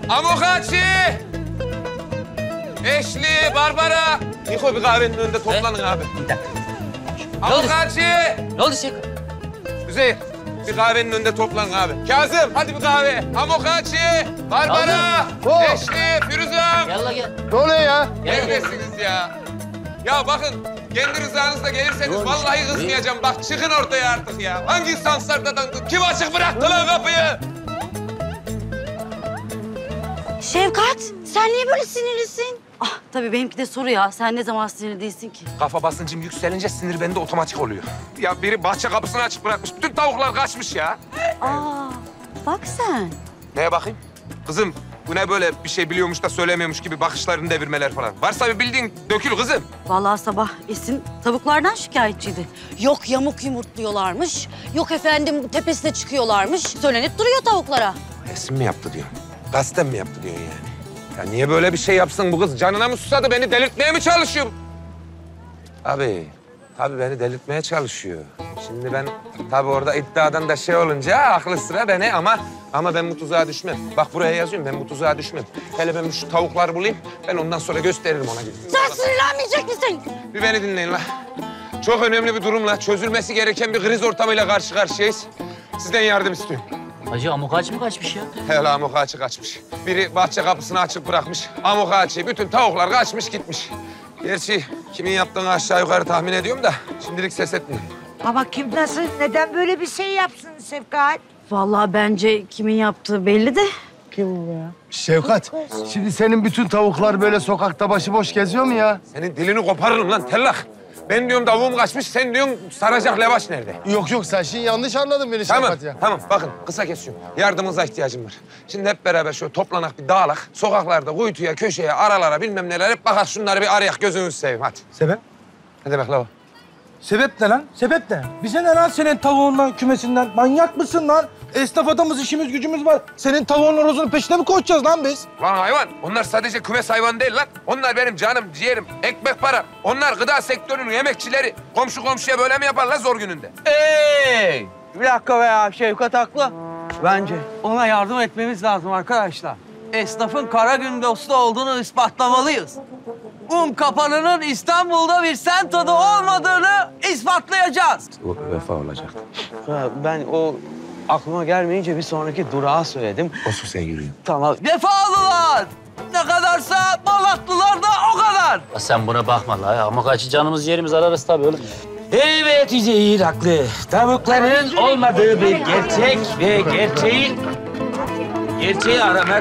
Amokachi! Eşli, Barbara. Niko bir kahvenin önünde toplanın abi. Bir dakika. Amokachi! Ne oldu Şevkat? Üzeyir, bir kahvenin önünde toplanın abi. Kazım, hadi bir kahve. Amokachi, Barbara, Eşli, Firuze. Gel la gel. Ne oluyor ya? Neredesiniz ya? Ya bakın, kendi rızanızla gelirseniz vallahi kızmayacağım. Bak çıkın ortaya artık ya. Hangi sansardadan kim açık bıraktı lan kapıyı? Şevkat, sen niye böyle sinirlisin? Ah, tabii benimki de soru ya. Sen ne zaman sinirli değilsin ki? Kafa basıncım yükselince sinir bende otomatik oluyor. Ya biri bahçe kapısını açık bırakmış. Bütün tavuklar kaçmış ya. Aa, bak sen. Neye bakayım? Kızım, bu ne böyle bir şey biliyormuş da söylemiyormuş gibi bakışlarını devirmeler falan. Varsa bir bildiğin dökül kızım. Vallahi sabah Esin tavuklardan şikayetçiydi. Yok yamuk yumurtluyorlarmış, yok efendim tepesine çıkıyorlarmış. Söylenip duruyor tavuklara. Esin mi yaptı diyorsun? Gazetem mi yaptı diyorsun yani? Ya niye böyle bir şey yapsın bu kız? Canına mı susadı? Beni delirtmeye mi çalışıyor? Tabii beni delirtmeye çalışıyor. Şimdi ben tabii orada iddiadan da şey olunca aklı sıra beni ama ben bu tuzağa düşmem. Bak buraya yazıyorum, ben bu tuzağa düşmem. Hele ben şu tavukları bulayım, ben ondan sonra gösteririm ona gibi. Sen sinirlenmeyecek misin? Bir beni dinleyin la. Çok önemli bir durumla, çözülmesi gereken bir kriz ortamıyla karşı karşıyayız. Sizden yardım istiyorum. Hacı Amokachi mı kaçmış ya? Hele Amokachi kaçmış. Biri bahçe kapısını açık bırakmış. Amokachi, bütün tavuklar kaçmış gitmiş. Gerçi kimin yaptığını aşağı yukarı tahmin ediyorum da şimdilik ses etmiyorum. Ama kim nasıl, neden böyle bir şey yapsın Şefkat? Vallahi bence kimin yaptığı belli de. Kim bu ya? Şevkat, şimdi senin bütün tavuklar böyle sokakta başıboş geziyor mu ya? Senin dilini koparırım lan tellak. Ben diyorum tavuğum kaçmış, sen diyorsun saracak lavaş nerede? Yok sen şimdi yanlış anladın beni Şevkat ya. Tamam bakın kısa kesiyorum. Yardımınıza ihtiyacım var. Şimdi hep beraber şöyle toplanak bir dağılak. Sokaklarda kuytuya, köşeye, aralara bilmem neler hep bakar şunları bir arayak gözünüzü seveyim hadi. Sebep? Ne demek la o? Sebep ne lan? Sebep ne? Bize ne lan senin tavuğundan, kümesinden? Manyak mısın lan? Esnaf adamız, işimiz gücümüz var. Senin tavuğun horozunun peşine mi koşacağız lan biz? Lan hayvan, onlar sadece kümes hayvan değil lan. Onlar benim canım, ciğerim, ekmek para. Onlar gıda sektörünün emekçileri. Komşu komşuya böyle mi yaparlar zor gününde? Bir dakika be ya, Şevkat haklı. Bence ona yardım etmemiz lazım arkadaşlar. Esnafın kara gün dostu olduğunu ispatlamalıyız. Un kapanının İstanbul'da bir semt adı olmadığını ispatlayacağız. Bu vefa olacak. Ben o aklıma gelmeyince bir sonraki durağı söyledim. Olsun sen yürüyün. Tamam. Vefalılar! Ne kadarsa Malatlılar da o kadar. Ya sen buna bakma la. Amokachi canımız yerimiz ararız tabii oğlum. Evet Üzeyir haklı. Tavukların olmadığı bir gerçek ve gerçeği aramak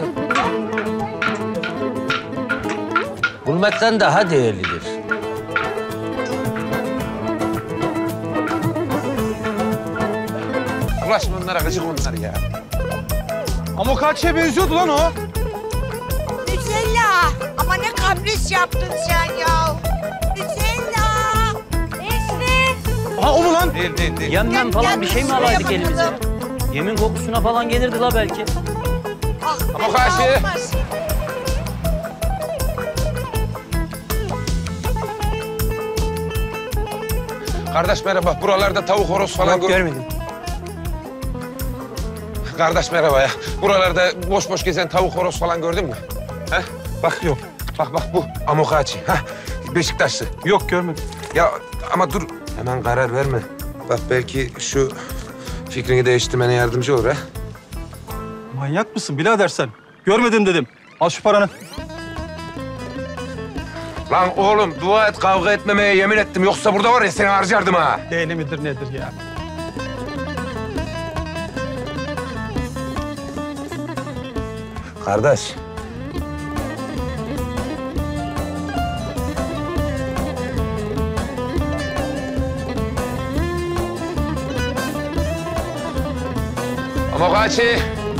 bulmaktan daha değerlidir. Ulaşma onlara, gıcık onlar ya. Amokachi'ye benziyordu lan o. Nutella! Ama ne kapris yaptın sen ya. Nutella! Aha o mu lan? Değil. Yemden falan bir şey mi şuraya alaydık elimize? bakalım. Yemin kokusuna falan gelirdi la belki. Ah, Amokachi! olmaz. Kardeş merhaba, buralarda tavuk horoz falan Görmedim. Kardeş merhaba ya. Buralarda boş boş gezen tavuk horoz falan gördün mü? He? Bak yok. Bak bu Amokachi. Ha? Beşiktaşlı. Yok görmedim. Ya ama dur. Hemen karar verme. Bak belki şu fikrini değiştirmene yardımcı olur ha. Manyak mısın birader sen? Görmedim dedim. Al şu paranı. Lan oğlum dua et kavga etmemeye yemin ettim. Yoksa burada var ya seni harcardım ha. Değne midir nedir ya? Kardeş. Amokachi.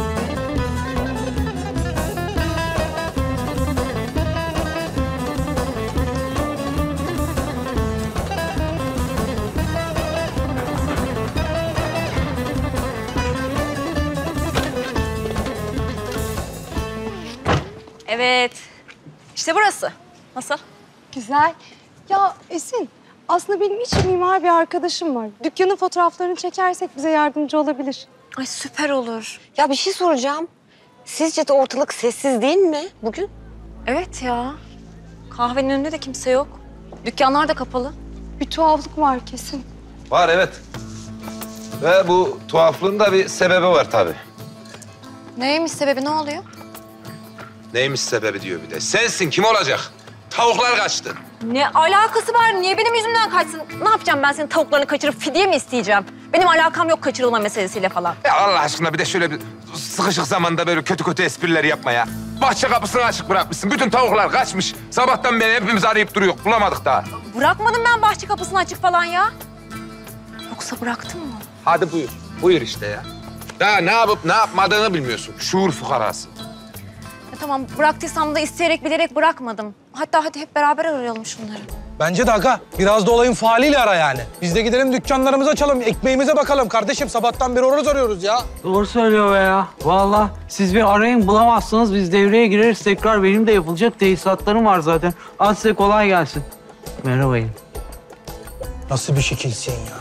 Evet. İşte burası. Nasıl? Güzel. Ya Esin, aslında benim iç mimar bir arkadaşım var. Dükkanın fotoğraflarını çekersek bize yardımcı olabilir. Ay süper olur. Ya bir şey soracağım. Sizce de ortalık sessiz değil mi bugün? Evet ya. Kahvenin önünde de kimse yok. Dükkanlar da kapalı. Bir tuhaflık var kesin. Var evet. Ve bu tuhaflığın da bir sebebi var tabii. Neymiş sebebi, ne oluyor? Neymiş sebebi diyor bir de. Sensin, kim olacak? Tavuklar kaçtı. Ne alakası var? Niye benim yüzümden kaçsın? Ne yapacağım ben senin tavuklarını kaçırıp fidye mi isteyeceğim? Benim alakam yok kaçırılma meselesiyle falan. Ya Allah aşkına bir de şöyle bir sıkışık zamanda böyle kötü kötü espriler yapma ya. Bahçe kapısını açık bırakmışsın. Bütün tavuklar kaçmış. Sabahtan beri hepimiz arayıp duruyor. Bulamadık daha. Bırakmadım ben bahçe kapısını açık falan ya. Yoksa bıraktın mı? Hadi buyur. Buyur işte ya. Daha ne yapıp ne yapmadığını bilmiyorsun. Şuur fukarası. Ya tamam, bıraktıysam da isteyerek bilerek bırakmadım. Hatta hadi hep beraber arayalım şunları. Bence de aga. Biraz da olayın faaliyle ara yani. Biz de gidelim dükkanlarımızı açalım, ekmeğimize bakalım. Kardeşim sabahtan beri horoz arıyoruz ya. Doğru söylüyor be ya. Vallahi siz bir arayın bulamazsınız. Biz devreye gireriz tekrar. Benim de yapılacak tesisatlarım var zaten. Hadi size kolay gelsin. Merhabayın. Nasıl bir şekilsin ya?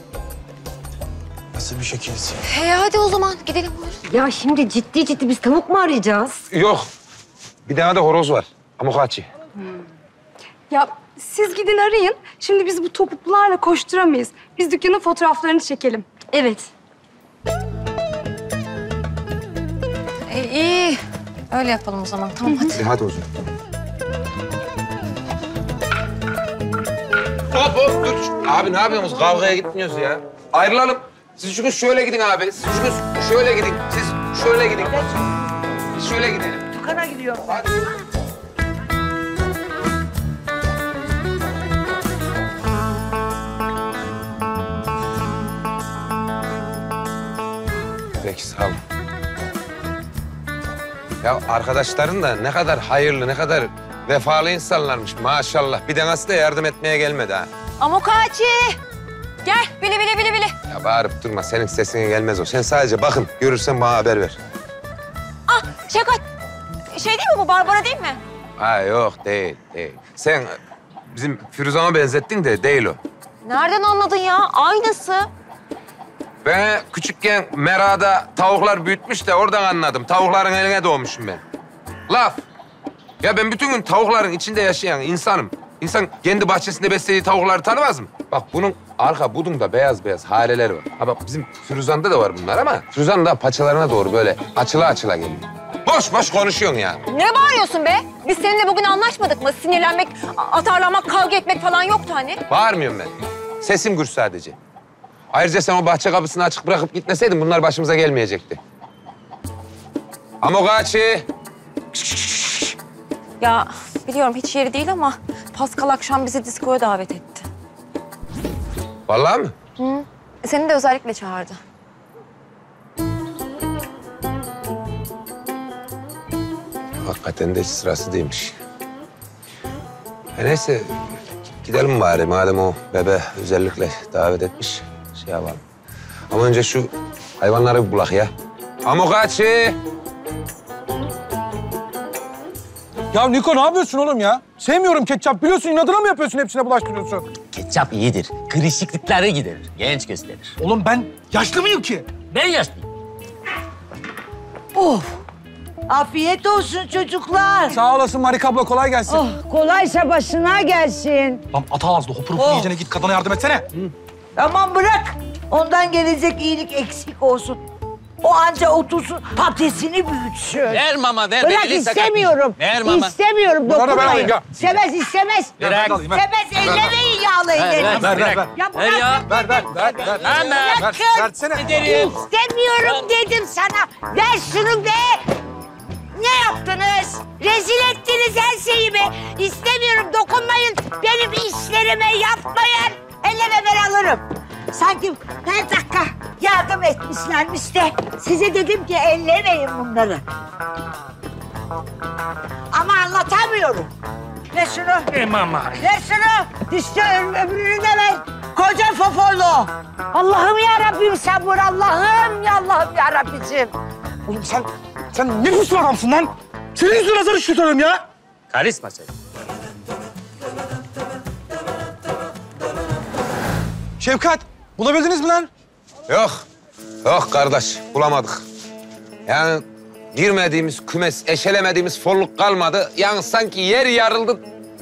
Nasıl bir şekilsin? Hadi o zaman gidelim buyurun. Ya şimdi ciddi biz tavuk mu arayacağız? Yok. Bir tane de horoz var. Amokachi. Ya siz gidin arayın. Şimdi biz bu topuklularla koşturamayız. Biz dükkanın fotoğraflarını çekelim. Evet. İyi. Öyle yapalım o zaman. Tamam hadi. Hadi o zaman. Hop dur. Abi ne yapıyorsunuz? Kavgaya gitmiyoruz ya. Ayrılalım. Siz çünkü şöyle gidin abi. Siz çünkü şöyle gidin. Siz şöyle gidin. Biz şöyle gidelim. Dükkana gidiyorum. Hadi. Peki sağ olun. Ya arkadaşların da ne kadar hayırlı, ne kadar vefalı insanlarmış maşallah. Bir tanesi de yardım etmeye gelmedi ha. Amokachi! Gel, bili. Ya bağırıp durma, senin sesine gelmez o. Sen sadece bakın, görürsen bana haber ver. Ah, Şevkat. Şey değil mi bu, Barbara değil mi? Ha yok, değil. Sen bizim Firuzan'a benzettin de değil o. Nereden anladın ya? Aynısı. Ben küçükken merada tavuklar büyütmüş de oradan anladım. Tavukların eline doğmuşum ben. Laf. Ya ben bütün gün tavukların içinde yaşayan insanım. İnsan kendi bahçesinde beslediği tavukları tanımaz mı? Bak bunun arka budunda beyaz hareleri var. Ha bak bizim Firuzan'da da var bunlar ama Firuzan da paçalarına doğru böyle açıla geliyor. Boş konuşuyorsun ya. Ne bağırıyorsun be? Biz seninle bugün anlaşmadık mı? Sinirlenmek, atarlanmak, kavga etmek falan yoktu hani. Bağırmıyorum ben. Sesim gür sadece. Ayrıca sen o bahçe kapısını açık bırakıp gitmeseydin bunlar başımıza gelmeyecekti. Amokachi. Ya biliyorum hiç yeri değil ama Pascal akşam bizi diskoya davet etti. Vallahi mi? Seni de özellikle çağırdı. Hakikaten de hiç sırası değilmiş. Neyse gidelim bari madem o bebe özellikle davet etmiş. Şey yapalım. Ama önce şu hayvanları bir bulak ya. Amokachi. Ya Niko ne yapıyorsun oğlum ya? Sevmiyorum ketçap. Biliyorsun inadına mı yapıyorsun hepsine bulaştırıyorsun? Ketçap iyidir. Kırışıklıkları giderir. Genç gösterir. Oğlum ben yaşlı mıyım ki? Ben yaşlıyım. Afiyet olsun çocuklar. Sağ olasın Marika abla kolay gelsin. Kolaysa başına gelsin. Lan ata ağızlı hopur hopur yiyeceğine git kadına yardım etsene. Tamam bırak. Ondan gelecek iyilik eksik olsun. O anca otursun patatesini büyütsün. Ver mama ver. Bırak Beni sakat- istemiyorum. Ver mama. İstemiyorum Bunları ben dokunmayın. alayım ya. İstemez. Bırak. Alayım, ver. İstemez ellemeyin yağlı ellerinizi. Ver. Ya Ver ya. Ver. Hemen. Versene. Giderim. İstemiyorum dedim sana. Ver şunu be. Ne yaptınız? Rezil ettiniz her şeyimi. İstemiyorum dokunmayın. Benim işlerime yapmayın. Elleme ben alırım. Sanki her dakika yardım etmişlermiş de size dedim ki ellemeyin bunları. Ama anlatamıyorum. Ver şunu. Mama. Ver şunu. İşte öbürünü de ver. Koca fofolu. Allah'ım ya Rabbim sabır. Allah'ım ya Rabbicim. Oğlum sen ne pis bir adamsın lan? Senin yüzünden zar işletiyorum ya. Karisma sen. Şevkat bulabildiniz mi lan? Yok kardeş bulamadık. Yani Girmediğimiz kümes, eşelemediğimiz folluk kalmadı. Yani sanki yer yarıldı.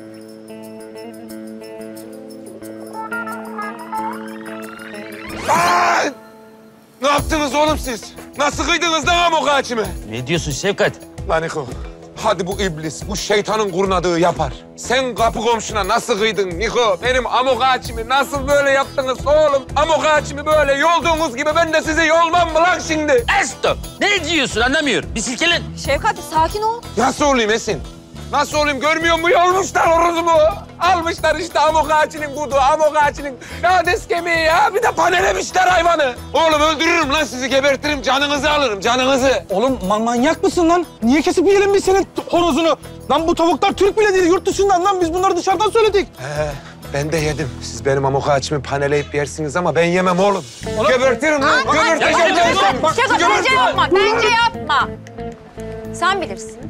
Aa! Ne yaptınız oğlum siz? Nasıl kıydınız lan amok ağacımı? Ne diyorsun Şevkat? Lan Niko, hadi bu iblis, bu şeytanın kurnadığı yapar. Sen kapı komşuna nasıl kıydın Niko? Benim amok ağacımı nasıl böyle yaptınız oğlum? Amok ağacımı böyle yolduğunuz gibi ben de size yolmam mı lan şimdi? Stop! Ne diyorsun anlamıyorum. Bir silkelen. Şevkat bir sakin ol. Nasıl olayım Esin? Nasıl olayım görmüyor musun? Yolmuşlar horozumu. Almışlar işte amok ağacının kudu, amok ağacının lades kemiği ya. Bir de panelemişler hayvanı. Oğlum öldürürüm lan sizi, gebertirim. Canınızı alırım, canınızı. Oğlum manyak mısın lan? Niye kesip yiyelim biz senin horozunu? Lan bu tavuklar Türk bile değil, yurt dışından lan. Biz bunları dışarıdan söyledik. Ben de yedim. Siz benim amok ağacımı paneleyip yersiniz ama ben yemem oğlum. Gebertirim lan, geberteceğim. Şevkat bence yapma, bence yapma. Sen bilirsin.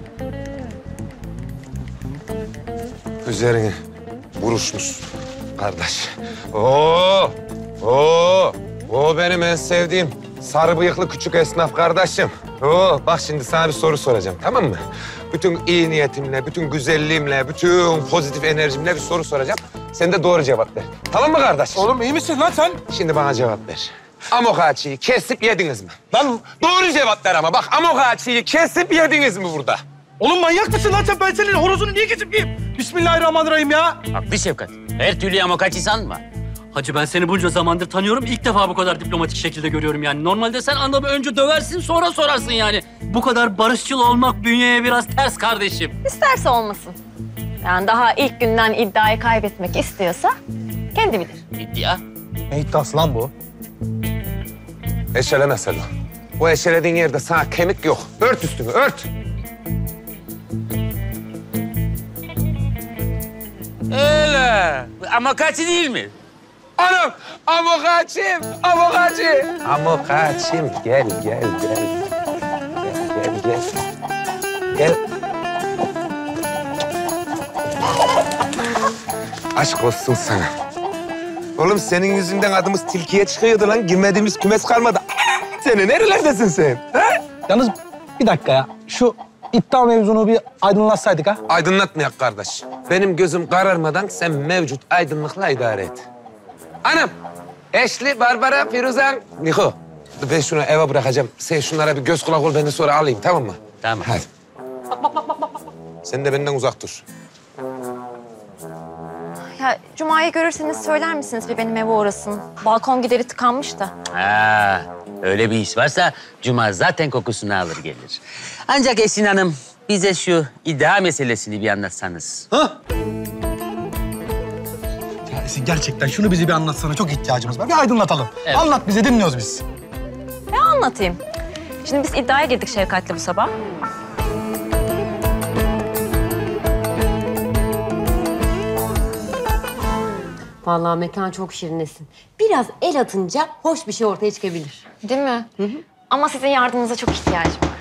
Üzerine vuruşmuş kardeş. Oo benim en sevdiğim sarı bıyıklı küçük esnaf kardeşim. Bak şimdi sana bir soru soracağım, tamam mı? Bütün iyi niyetimle, bütün güzelliğimle, bütün pozitif enerjimle bir soru soracağım. Sen de doğru cevap ver. Tamam mı kardeş? Oğlum iyi misin lan sen? Şimdi bana cevap ver. Amok ağaçıyı kesip yediniz mi? Lan doğru cevap ver ama bak, amok ağaçıyı kesip yediniz mi burada? Oğlum manyak mısın lan sen? Ben senin horozunu niye kesip yiyeyim? Bismillahirrahmanirrahim ya. Haklı Şevkat. Her türlü amokacı sanma. Hacı ben seni bunca zamandır tanıyorum. İlk defa bu kadar diplomatik şekilde görüyorum yani. Normalde sen adamı önce döversin sonra sorarsın yani. Bu kadar barışçıl olmak bünyeye biraz ters kardeşim. İsterse olmasın. Yani daha ilk günden iddiayı kaybetmek istiyorsa kendi bilir. İddia. Ne iddiası lan bu? Eşeleme Selo. O eşelediğin yerde sana kemik yok. Ört üstünü, ört. Öyle. Amokacı değil mi? Anam, amok ağacım, amok ağacı. Amok ağacım, gel. Gel. Aşk olsun sana. Oğlum senin yüzünden adımız tilkiye çıkıyordu lan. Girmediğimiz kümes kalmadı. Seni nerelerdesin sen? Ha? Yalnız bir dakika ya. Şu iddia mevzunu bir aydınlatsaydık ha. Aydınlatmayak kardeş. Benim gözüm kararmadan sen mevcut aydınlıkla idare et. Anam, Eşli, Barbara, Firuzan, Niko. Ben şunu eve bırakacağım. Sen şunlara bir göz kulak ol, ben de sonra alayım, tamam mı? Tamam. Hadi. Sen de benden uzak dur. Ya Cuma'yı görürseniz söyler misiniz bir benim eve uğrasın? Balkon gideri tıkanmış da. Ha, öyle bir iş varsa Cuma zaten kokusunu alır gelir. Ancak Esin Hanım bize şu iddia meselesini bir anlatsanız. Ha? Ya Esin gerçekten şunu bize bir anlatsana. Çok ihtiyacımız var. Bir aydınlatalım. Evet. Anlat bize, dinliyoruz biz. Ne anlatayım? Şimdi biz iddiaya girdik Şevkat'le bu sabah. Vallahi mekan çok şirinesin. Biraz el atınca hoş bir şey ortaya çıkabilir. Değil mi? Hı. Ama sizin yardımınıza çok ihtiyacım var.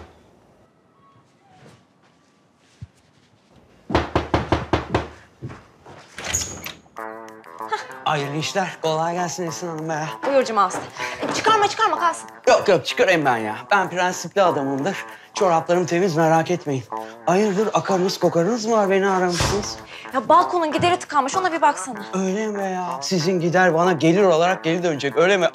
Hayırlı işler. Kolay gelsin Esin Hanım be. Buyur Cuma Usta. Çıkarma kalsın. Yok çıkarayım ben ya. Ben prensipli adamımdır. Çoraplarım temiz, merak etmeyin. Hayırdır, akarınız kokarınız mı var, beni aramışsınız? Ya balkonun gideri tıkanmış, ona bir baksana. Öyle mi ya? Sizin gider bana gelir olarak geri dönecek, öyle mi?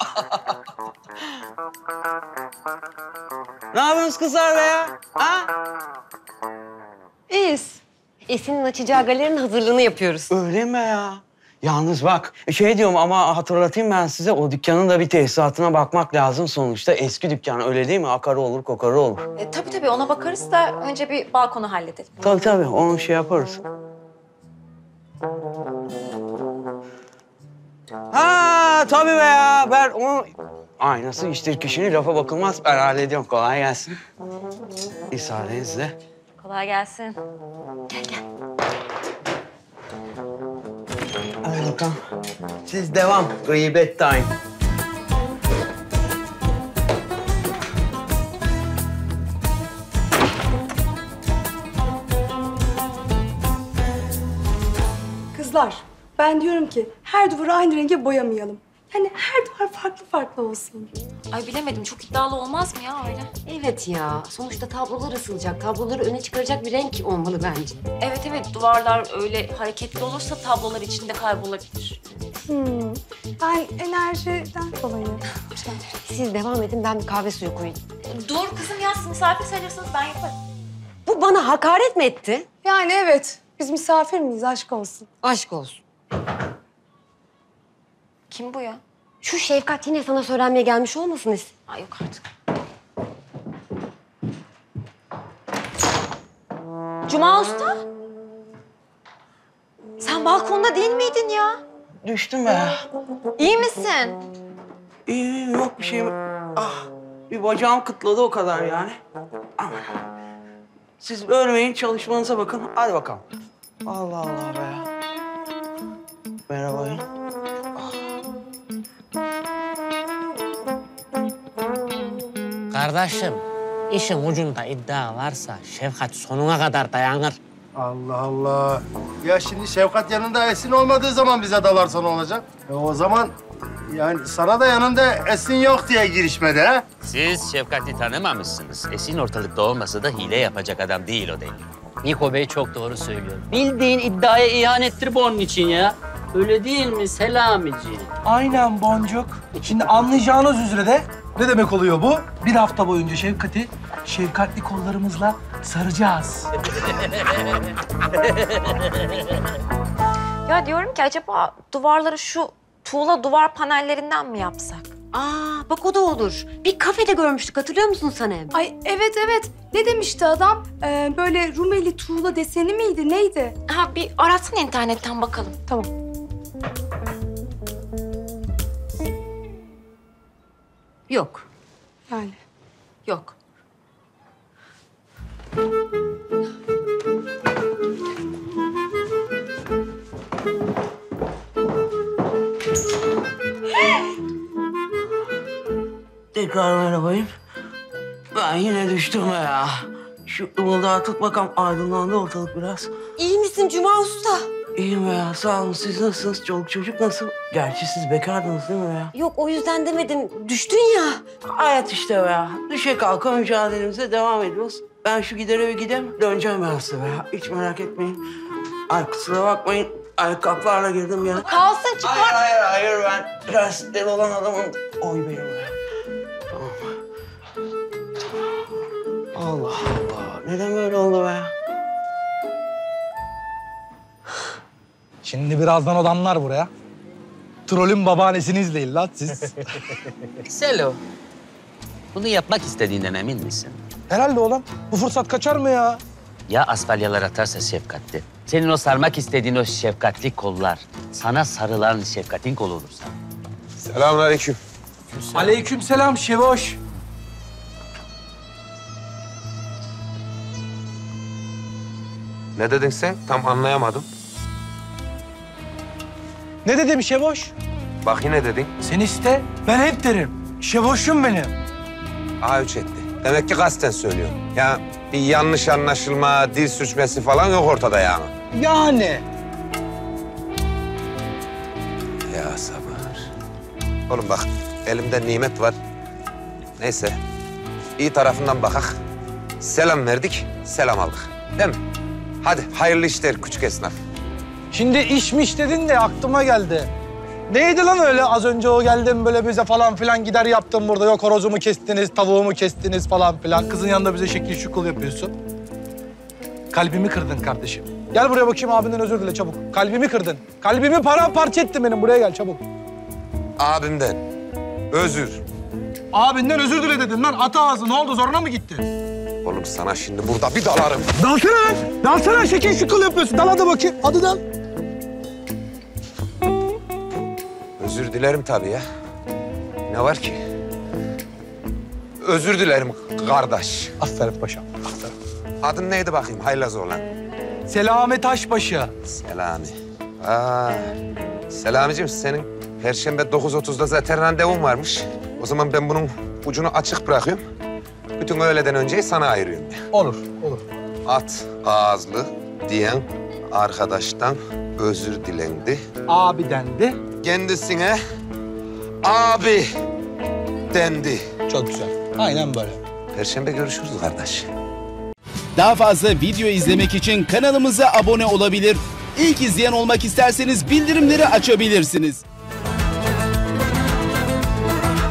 Ne yapıyorsunuz kızlar be ya? Ha? İyiyiz. Esin'in açacağı galerinin hazırlığını yapıyoruz. Öyle mi ya? Yalnız bak, şey diyorum ama hatırlatayım ben size, o dükkanın da bir tesisatına bakmak lazım sonuçta. Eski dükkan, öyle değil mi? Akarı olur, kokarı olur. Tabii ona bakarız da önce bir balkonu halledelim. Tabii, onu şey yaparız. Ha tabii be ya, ben onu... Aynası iştir kişinin, lafa bakılmaz. Ben hallediyorum, kolay gelsin. İsaadenizle. Kolay gelsin. Gel. Hadi bakalım. Siz devam. Gıybet time. Kızlar, ben diyorum ki her duvarı aynı renge boyamayalım. Yani her duvar farklı olsun. Ay bilemedim. Çok iddialı olmaz mı ya öyle? Evet ya. Sonuçta tablolar ısılacak. Tabloları öne çıkaracak bir renk olmalı bence. Evet evet. Duvarlar öyle hareketli olursa tablolar içinde kaybolabilir. Ben enerjiden dolayı. Siz devam edin, ben bir kahve suyu koyayım. Dur kızım ya. Siz misafir sayılırsınız. Ben yaparım. Bu bana hakaret mi etti? Yani evet. Biz misafir miyiz? Aşk olsun. Aşk olsun. Kim bu ya? Şu Şefkat yine sana söylenmeye gelmiş olmasın Esin? Ay yok artık. Cuma Usta? Sen balkonda değil miydin ya? Düştüm be. İyi misin? İyi, yok bir şey. Ah, bir bacağım kıtladı o kadar yani. Ama siz ölmeyin, çalışmanıza bakın. Hadi bakalım. Allah Allah be. Merhaba. Kardeşim, işin ucunda iddia varsa Şefkat sonuna kadar dayanır. Allah Allah. Ya şimdi Şefkat yanında Esin olmadığı zaman bize dalarsa ne olacak? O zaman yani sana da yanında Esin yok diye girişmedi ha? Siz Şefkat'i tanımamışsınız. Esin ortalıkta olmasa da hile yapacak adam değil o değil. Niko Bey çok doğru söylüyor. Bildiğin iddiaya ihanettir bu onun için ya. Öyle değil mi Selamici? Aynen Boncuk. Şimdi anlayacağınız üzere de ne demek oluyor bu? Bir hafta boyunca Şefkat'i şefkatli kollarımızla saracağız. Ya diyorum ki acaba duvarları şu tuğla duvar panellerinden mi yapsak? Aa, bak o da olur. Bir kafede görmüştük, hatırlıyor musun Sanem? Ay evet evet. Ne demişti adam? Böyle Rumeli tuğla deseni miydi? Neydi? Ha bir aratsana internetten bakalım. Tamam. Yok. Yani. Yok. Tekrar merhabayım. Ben yine düştüm be ya. Şu ımıldağı tut bakalım, aydınlandı ortalık biraz. İyi misin Cuma Usta? İyiyim be ya, sağ olun. Siz nasılsınız? Çoluk çocuk nasıl? Gerçi siz bekardınız değil mi be ya? Yok, o yüzden demedim. Düştün ya. Hayat işte be ya. Düşe kalka mücadelemize devam ediyoruz. Ben şu gidere bir gideyim, döneceğim ben size be ya. Hiç merak etmeyin. Ay kusura bakmayın. Ayakkabılarla girdim ya. Kalsın çıkar. Hayır. Ben prensipleri olan adamım. Oy benim be. Tamam. Allah Allah. Neden böyle oldu be? Şimdi birazdan odamlar buraya. Trolün babaannesini izleyin lan siz. Selo, bunu yapmak istediğinden emin misin? Herhalde oğlum. Bu fırsat kaçar mı ya? Ya asfalyalar atarsa Şefkat'ti. Senin o sarmak istediğin o şefkatli kollar, sana sarılan Şefkat'in kolu olursa. Selamünaleyküm. Aleykümselam Şevoş. Ne dedin sen? Tam anlayamadım. Ne dedim Şevoş? Bak yine dedin. Sen iste, ben hep derim. Şevoş'um benim. A3 etti. Demek ki kasten söylüyor. Ya bir yanlış anlaşılma, dil sürçmesi falan yok ortada yani. Yani. Ya sabır. Oğlum bak, elimde nimet var. Neyse, iyi tarafından bakak. Selam verdik, selam aldık. Değil mi? Hadi, hayırlı işler küçük esnaf. Şimdi işmiş dedin de aklıma geldi. Neydi lan öyle az önce o geldin böyle bize falan filan gider yaptın burada. Yok horozumu kestiniz, tavuğumu kestiniz falan filan. Kızın yanında bize şekil şukul yapıyorsun. Kalbimi kırdın kardeşim. Gel buraya bakayım, abinden özür dile çabuk. Kalbimi kırdın. Kalbimi paramparça ettin benim. Buraya gel çabuk. Abimden özür. Abinden özür dile dedin lan. At ağzı. Ne oldu? Zoruna mı gitti? Oğlum sana şimdi burada bir dalarım. Dalsana lan. Dalsana. Şekil şukul yapıyorsun. Dal hadi bakayım. Hadi dal. Özür dilerim tabii ya. Ne var ki? Özür dilerim kardeş. Aferin paşam. Aferin. Adın neydi bakayım haylaz olan? Selami Taşbaşı. Selami. Selamicim senin Perşembe 9.30'da zaten randevun varmış. O zaman ben bunun ucunu açık bırakıyorum. Bütün öğleden önceyi sana ayırıyorum. Olur, olur. At ağızlı diyen arkadaştan özür dilendi. Abi dendi. Kendisine abi dendi. Çok güzel. Aynen böyle. Perşembe görüşürüz kardeş. Daha fazla video izlemek için kanalımıza abone olabilir. İlk izleyen olmak isterseniz bildirimleri açabilirsiniz.